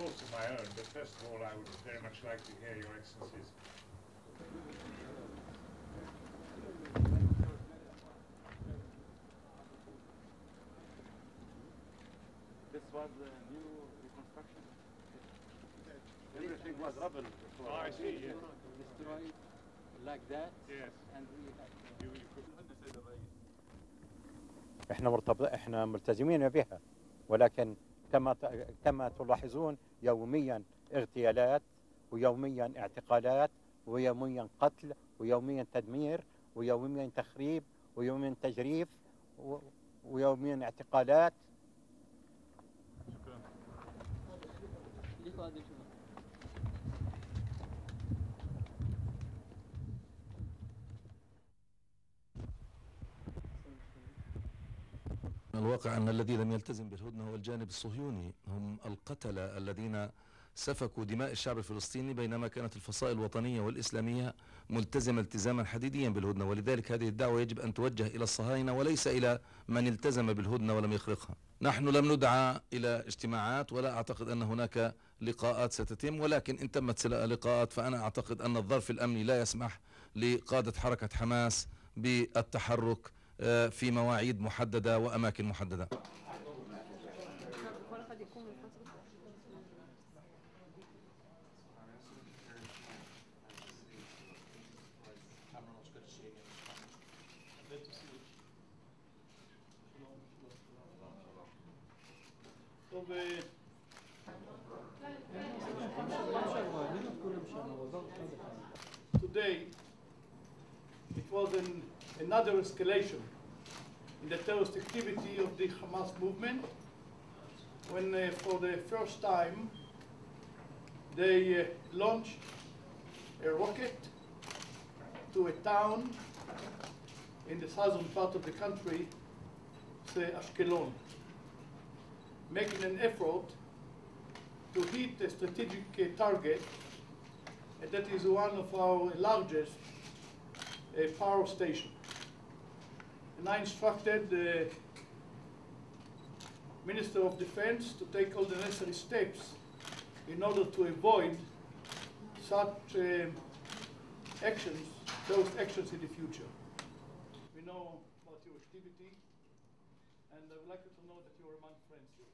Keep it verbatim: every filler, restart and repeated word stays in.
thoughts of my own, but first of all, I would very much like to hear Your Excellencies. This was a new reconstruction. Everything was rubble. Oh, I see, yes. Destroyed like that. Yes. And we had You, you could... احنا مرتبط احنا ملتزمين بها، ولكن كما كما تلاحظون يوميا اغتيالات ويوميا اعتقالات ويوميا قتل ويوميا تدمير ويوميا تخريب ويوميا تجريف ويوميا اعتقالات. الواقع أن الذي لم يلتزم بالهدنة هو الجانب الصهيوني، هم القتلة الذين سفكوا دماء الشعب الفلسطيني، بينما كانت الفصائل الوطنية والإسلامية ملتزمة التزاما حديديا بالهدنة. ولذلك هذه الدعوة يجب أن توجه إلى الصهاينة وليس إلى من التزم بالهدنة ولم يخرقها. نحن لم ندعى إلى اجتماعات ولا أعتقد أن هناك لقاءات ستتم، ولكن إن تمت لقاءات فأنا أعتقد أن الظرف الأمني لا يسمح لقادة حركة حماس بالتحرك في مواعيد محددة وأماكن محددة. Today, it was an, another escalation in the terrorist activity of the Hamas movement, when uh, for the first time they uh, launched a rocket to a town in the southern part of the country, say Ashkelon, making an effort to hit a strategic uh, target, and that is one of our largest uh, power stations. And I instructed the Minister of Defense to take all the necessary steps in order to avoid such uh, actions, those actions in the future. We know about your activity, and I would like you to know that you are among friends here.